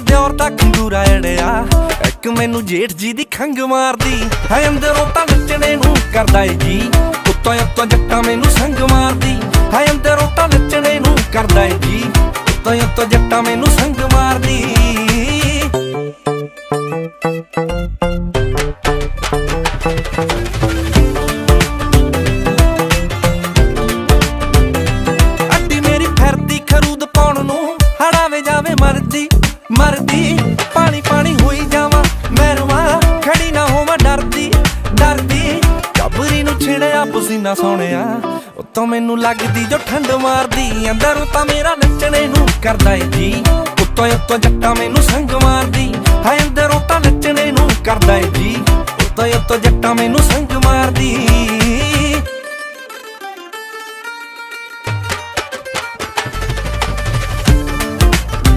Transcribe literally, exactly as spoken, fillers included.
ਦਿਓਰ ਦਾ ਖੰਗੂਰਾ ਅੜਿਆ ਇੱਕ ਮੈਨੂੰ ਜੇਠ ਜੀ ਦੀ ਖੰਗ ਮਾਰਦੀ ਹੈ ਅੰਦਰੋਂ ਤਾਂ ਨੱਚਣੇ ਨੂੰ ਕਰਦਾ ਏ ਜੀ ਉੱਤੋਂ ਉੱਤੋਂ ਜੱਟਾਂ ਮੈਨੂੰ ਸੰਗ ਮਾਰਦੀ ਹੈ ਅੰਦਰੋਂ ਤਾਂ ਨੱਚਣੇ ਨੂੰ ਕਰਦਾ ਏ ਜੀ ਉੱਤੋਂ ਉੱਤੋਂ ਜੱਟਾਂ ਮੈਨੂੰ ਸੰਗ ਮਾਰਦੀ मरदी मरदी पानी पानी हुई जावा मैं रुआ खड़ी ना होवा डरदी डरदी कबरी नू छिड़िया पसीना सोहणिया उत्तों मैनू लगदी जो ठंड मारदी अंदरों तां मेरा नच्चणे नू करदा ए जी उत्तों उत्तों जट्टां मैनू संग मारदी है अंदरों तां नच्चणे नू करदा ए जी उत्तों उत्तों जट्टां मैनू संग मारदी।